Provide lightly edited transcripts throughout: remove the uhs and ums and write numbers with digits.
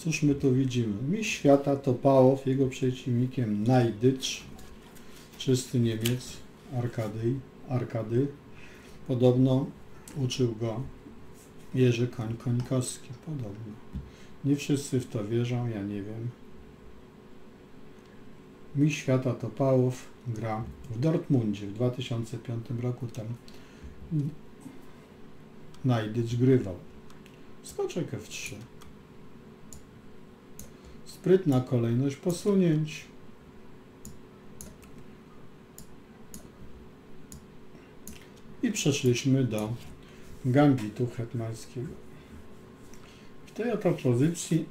Cóż my tu widzimy? Mistrz świata Topałow, jego przeciwnikiem Najdycz, czysty Niemiec, Arkady. Podobno uczył go Jerzy Koń-Końkowski, podobno. Nie wszyscy w to wierzą, ja nie wiem. Mistrz świata Topałow gra w Dortmundzie w 2005 roku, tam Najdycz grywał. Skoczek F3. Sprytna kolejność posunięć. I przeszliśmy do gambitu hetmańskiego. W tej oto pozycji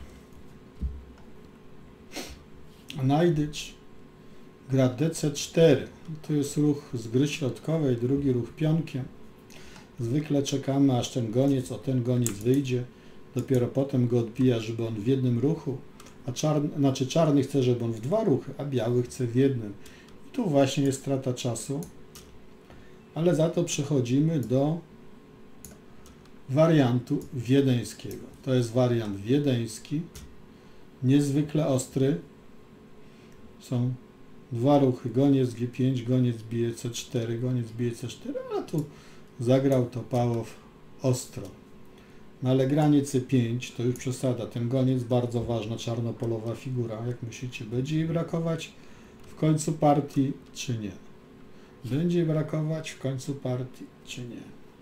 Najdycz gra DC4. To jest ruch z gry środkowej, drugi ruch pionkiem. Zwykle czekamy, aż ten goniec wyjdzie. Dopiero potem go odbija, żeby on w jednym ruchu, a czarny chce, żeby on w dwa ruchy, a biały chce w jednym. I tu właśnie jest strata czasu, ale za to przechodzimy do wariantu wiedeńskiego. To jest wariant wiedeński, niezwykle ostry. Są dwa ruchy, goniec G5, goniec bije C4, goniec bije C4, a tu zagrał Topałow ostro. No ale granie C5 to już przesada. Ten goniec bardzo ważna czarnopolowa figura. Jak myślicie, będzie jej brakować w końcu partii, czy nie? Będzie jej brakować w końcu partii, czy nie?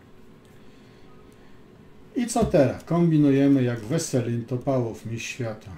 I co teraz? Kombinujemy jak Weselin, Topałow, mistrz świata.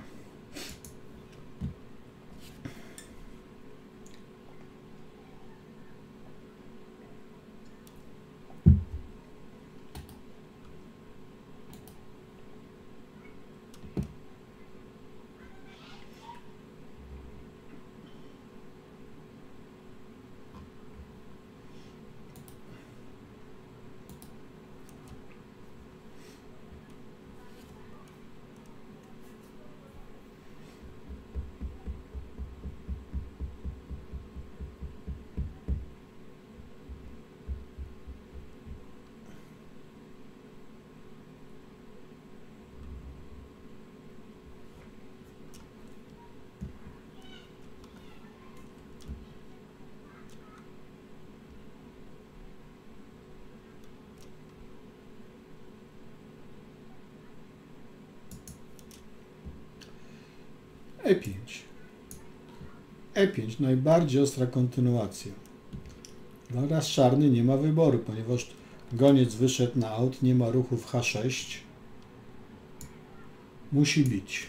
E5. E5, najbardziej ostra kontynuacja. No raz czarny nie ma wyboru, ponieważ goniec wyszedł na aut, nie ma ruchu w H6. Musi bić.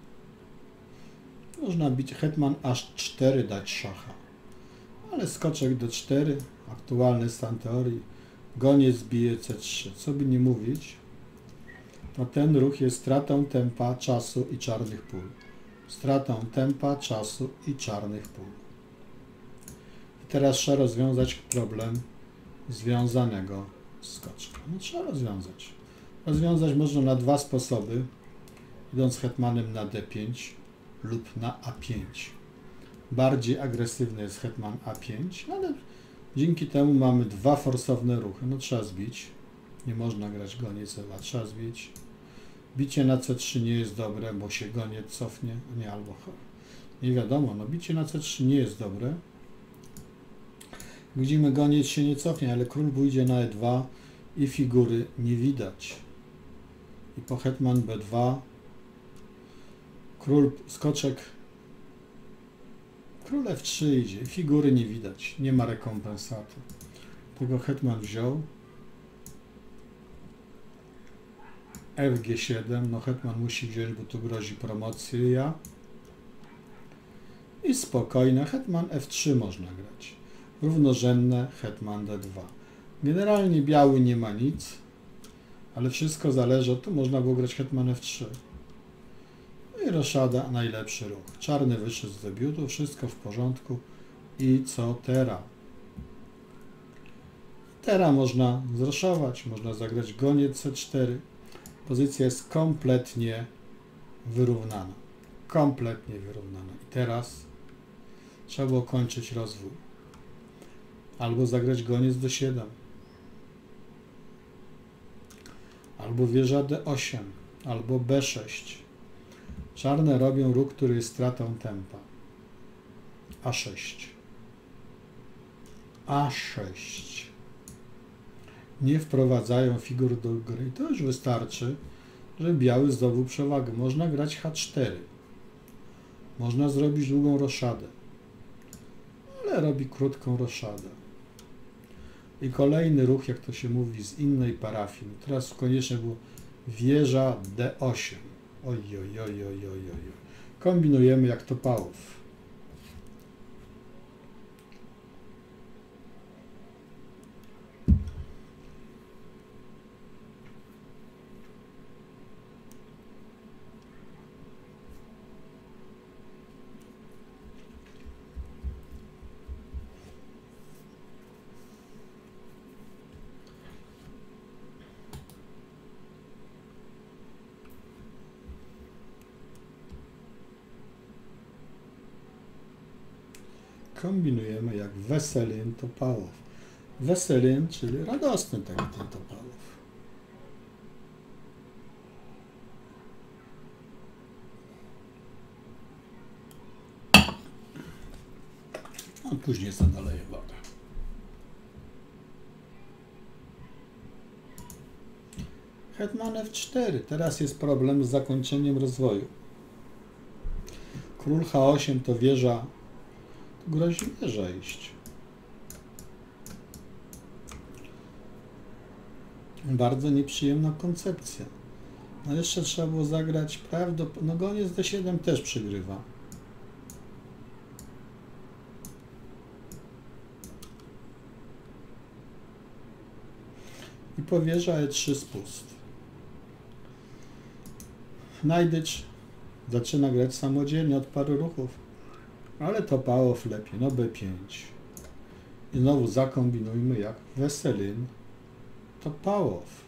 Można bić hetman H4, dać szacha. Ale skoczek D4, aktualny stan teorii, goniec bije C3. Co by nie mówić, to ten ruch jest stratą tempa, czasu i czarnych pól. Stratą tempa, czasu i czarnych pól. I teraz trzeba rozwiązać problem związanego skoczka. No, trzeba rozwiązać. Rozwiązać można na dwa sposoby, idąc hetmanem na D5 lub na A5. Bardziej agresywny jest hetman A5, ale dzięki temu mamy dwa forsowne ruchy. No trzeba zbić. Nie można grać goniec Ewa, trzeba zbić. Bicie na C3 nie jest dobre, bo się goniec cofnie, nie, albo nie wiadomo, no bicie na C3 nie jest dobre. Widzimy, goniec się nie cofnie, ale król pójdzie na E2 i figury nie widać. I po hetman B2 król, skoczek, król F3 idzie i figury nie widać, nie ma rekompensaty. Tego hetman wziął. FG7, no hetman musi wziąć, bo tu grozi promocja. I spokojne, hetman F3 można grać. Równorzędne, hetman D2. Generalnie biały nie ma nic, ale wszystko zależy, tu można było grać hetman F3. No i roszada, najlepszy ruch. Czarny wyszedł z debiutu, wszystko w porządku. I co teraz? Teraz można zroszować, można zagrać goniec C4. Pozycja jest kompletnie wyrównana. Kompletnie wyrównana. I teraz trzeba było kończyć rozwój. Albo zagrać goniec D7. Albo wieża D8. Albo B6. Czarne robią ruch, który jest stratą tempa. A6. A6. Nie wprowadzają figur do gry. To już wystarczy, że biały zdobył przewagę. Można grać H4. Można zrobić długą roszadę. Ale robi krótką roszadę. I kolejny ruch, jak to się mówi, z innej parafii. Teraz koniecznie było wieża D8. Oj. Kombinujemy jak to Pałów. Kombinujemy jak Weselin Topalow. Weselin, czyli radosny ten Topalow. A później zadaleję wodę. Hetman F4. Teraz jest problem z zakończeniem rozwoju. Król H8 to wieża. Tu grozi wieża iść. Bardzo nieprzyjemna koncepcja. No jeszcze trzeba było zagrać prawdopodobnie. No goniec D7 też przegrywa. I po wieża E3 spust. Najdycz zaczyna grać samodzielnie od paru ruchów. Ale to Pałów lepiej. No B5. I znowu zakombinujmy jak Weselin. To Pałów.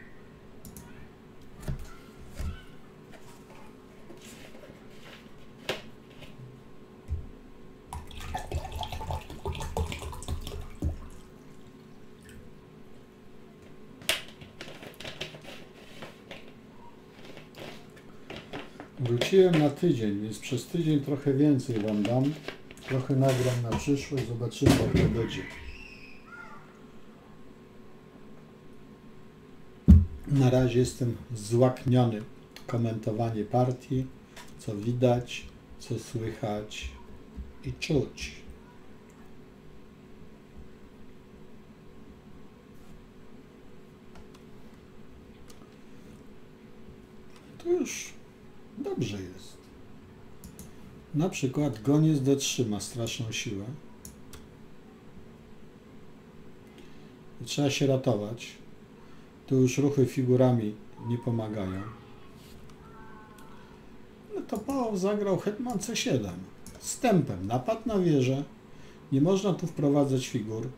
Wróciłem na tydzień, więc przez tydzień trochę więcej Wam dam. Trochę nagram na przyszłość, zobaczymy jak to będzie. Na razie jestem złakniony. Komentowanie partii, co widać, co słychać i czuć. To już dobrze jest. Na przykład goniec D3 ma straszną siłę. I trzeba się ratować. Tu już ruchy figurami nie pomagają. No to Pałów zagrał hetman C7. Z tempem. Napad na wieżę. Nie można tu wprowadzać figur.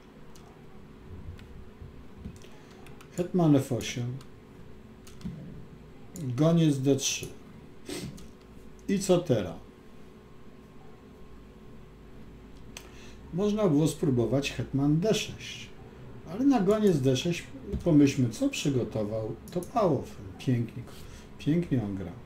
Hetman F8. Goniec D3. I co teraz? Można było spróbować hetman D6. Ale na goniec D6 pomyślmy, co przygotował to Pałów. Pięknie on gra.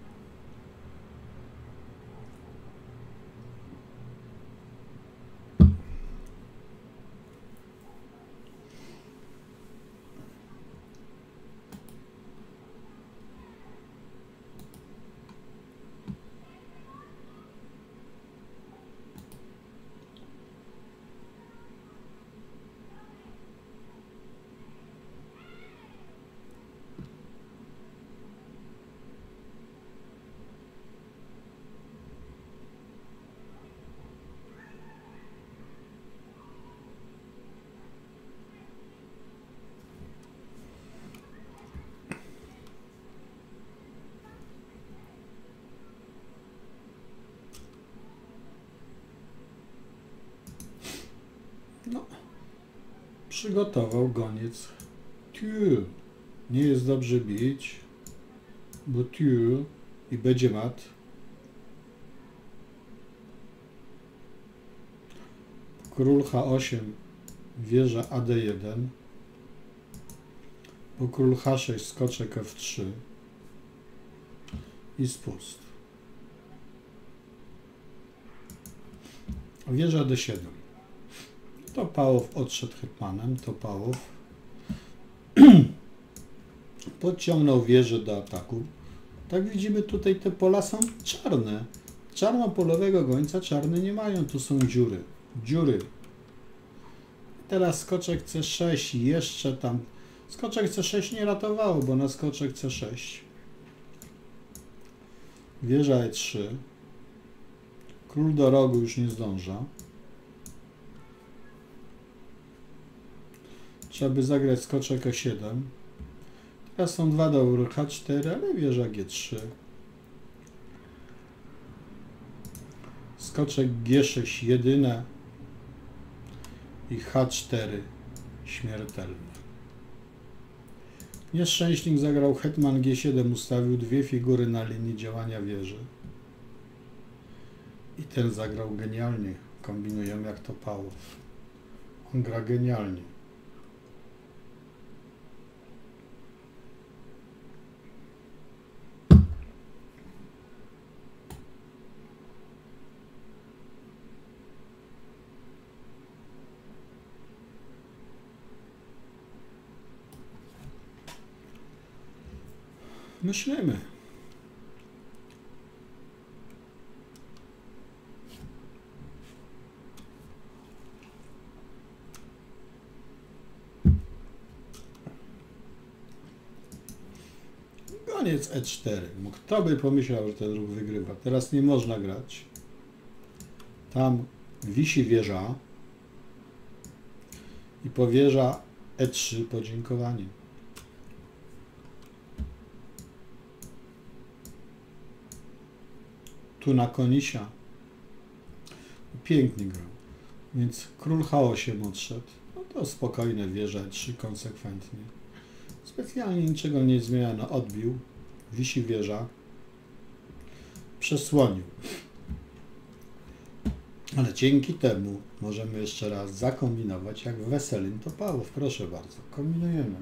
No, przygotował goniec Tulle. Nie jest dobrze bić, bo Tulle i będzie mat. Król H8, wieża AD1. Po król H6, skoczek F3 i spust. Wieża D7. To Pałow odszedł hetmanem, to Pałow podciągnął wieżę do ataku. Tak widzimy, tutaj te pola są czarne. Czarnopolowego gońca czarne nie mają, tu są dziury. Dziury. Teraz skoczek C6 jeszcze tam. Skoczek C6 nie ratowało, bo na skoczek C6. Wieża E3. Król do rogu już nie zdąża. Trzeba by zagrać skoczek E7. Teraz są dwa dobory H4, ale wieża G3. Skoczek G6 jedyne i H4 śmiertelne. Nieszczęśnik zagrał hetman G7, ustawił dwie figury na linii działania wieży. I ten zagrał genialnie. Kombinujemy jak to Pałow. On gra genialnie. Myślimy. Goniec E4. Kto by pomyślał, że ten ruch wygrywa? Teraz nie można grać. Tam wisi wieża i po wieża E3 podziękowanie. Tu na konisia. Pięknie grał. Więc król H8 odszedł. No to spokojne wieża E3 konsekwentnie. Specjalnie niczego nie zmieniano. Odbił. Wisi wieża. Przesłonił. Ale dzięki temu możemy jeszcze raz zakombinować jak w Weselin to Pałow. Proszę bardzo. Kombinujemy.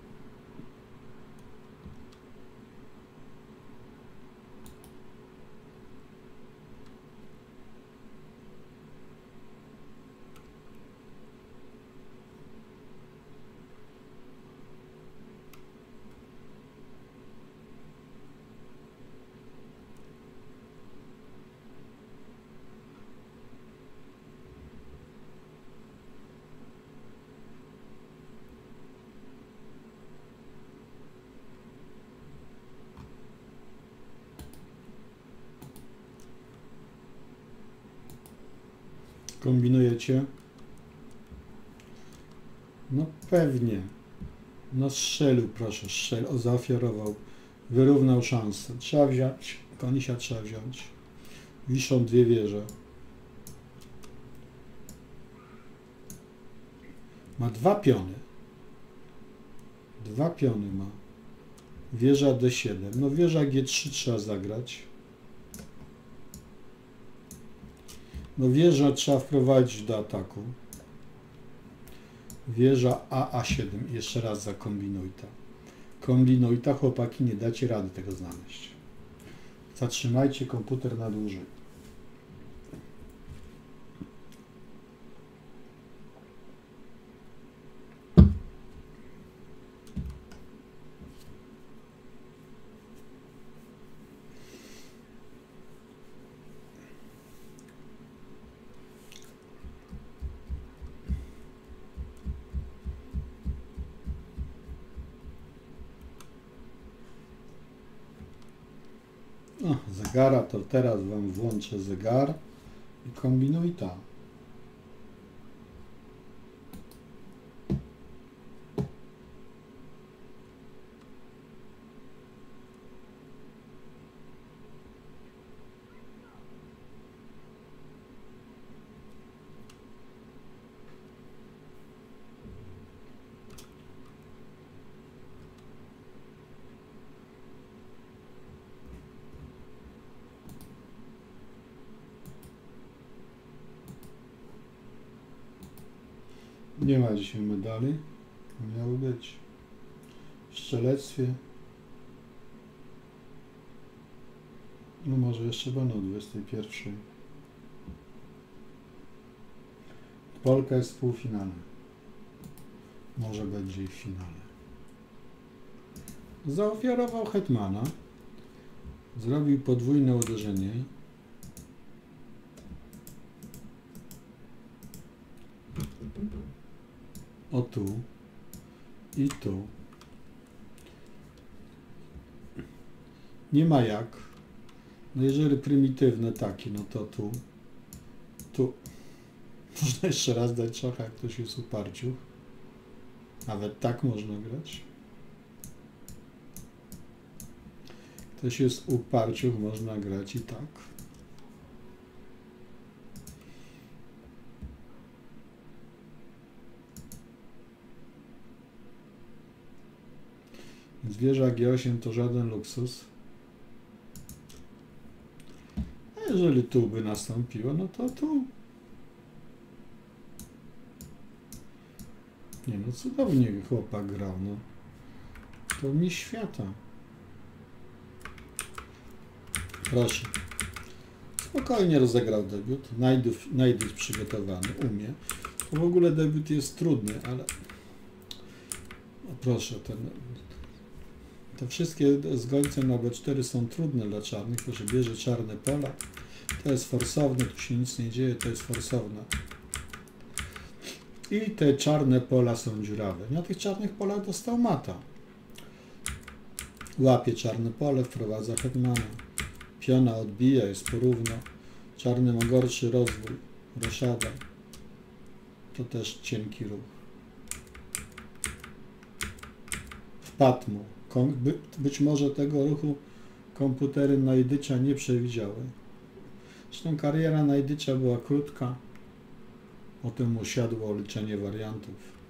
Kombinujecie? No pewnie. No strzelił, proszę, strzelił, zaoferował. Wyrównał szansę. Trzeba wziąć, konisia trzeba wziąć. Wiszą dwie wieże. Ma dwa piony. Dwa piony ma. Wieża D7. No wieża G3 trzeba zagrać. No wieżę trzeba wprowadzić do ataku. Wieża A7. Jeszcze raz zakombinuj to. Kombinuj to, chłopaki, nie dacie rady tego znaleźć. Zatrzymajcie komputer na dłużej. O, zegara, to teraz wam włączę zegar i kombinuj tam. Nie ma dzisiaj medali. Miały być. W strzelectwie. No może jeszcze będą o 21. Polka jest w półfinale. Może będzie i w finale. Zaofiarował hetmana. Zrobił podwójne uderzenie. O tu. I tu. Nie ma jak. No jeżeli prymitywne takie, no to tu. Tu. Można jeszcze raz dać szacha, jak ktoś jest uparciuch. Nawet tak można grać. Ktoś jest uparciuch, można grać i tak. Więc wieża G8 to żaden luksus. A jeżeli tu by nastąpiło, no to tu. Nie no, cudownie chłopak grał, no. To mistrz świata. Proszę. Spokojnie rozegrał debiut. Najdów przygotowany, umie. To w ogóle debiut jest trudny, ale... No proszę, te wszystkie z gońcem na B4 są trudne dla czarnych, to że bierze czarne pola. To jest forsowne, tu się nic nie dzieje, to jest forsowne. I te czarne pola są dziurawe. Na tych czarnych polach dostał mata. Łapie czarne pole, wprowadza hetmana. Piona odbija, jest porówno. Czarny ma gorszy rozwój. Roszada. To też cienki ruch. Wpadł mu. Być może tego ruchu komputery Najdycza nie przewidziały. Zresztą kariera Najdycza była krótka. Potem mu siadło liczenie wariantów.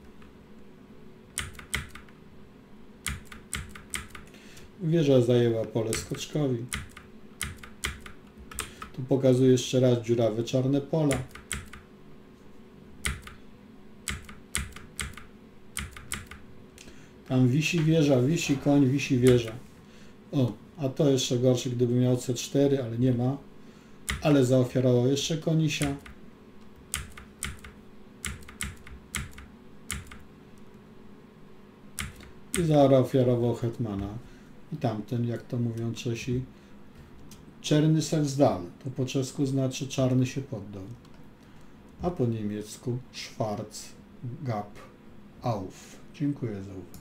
Wieża zajęła pole skoczkowi. Tu pokazuję jeszcze raz dziurawe czarne pola. Tam wisi wieża, wisi koń, wisi wieża. O, a to jeszcze gorsze, gdyby miał C4, ale nie ma. Ale zaofiarował jeszcze konisia. I zaofiarował hetmana. I tamten, jak to mówią Czesi, czerny se wzdal. To po czesku znaczy czarny się poddał. A po niemiecku Schwarz gab auf. Dziękuję za uwagę.